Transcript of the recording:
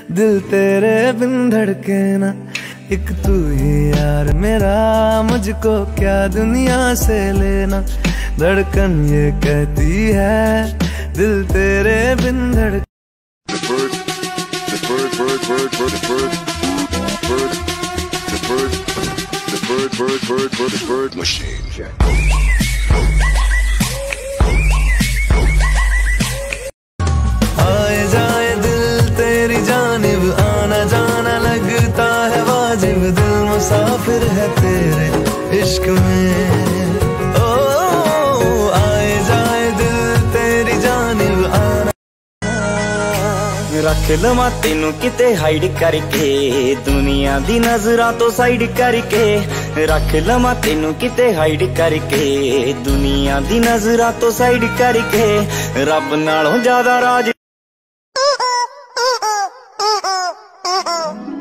दिल तेरे बिन धड़के ना, एक तू ही यार मेरा, मुझको क्या दुनिया से लेना। धड़कन ये कहती है दिल तेरे बिन धड़के। Bird machine. आए जाए दिल तेरी जानिब, आना जाना लगता है वाजिब। दिल मुसाफिर है तेरे इश्क में, ओ आए जाए दिल तेरी जानिब, आना। रख लवां तेनू किते हाइड करके, दुनिया दी नजरां तो साइड करके। रख लवां तेनू किते हाइड करके, दुनिया दी नजरां तो साइड करके। रब नालों ज्यादा राज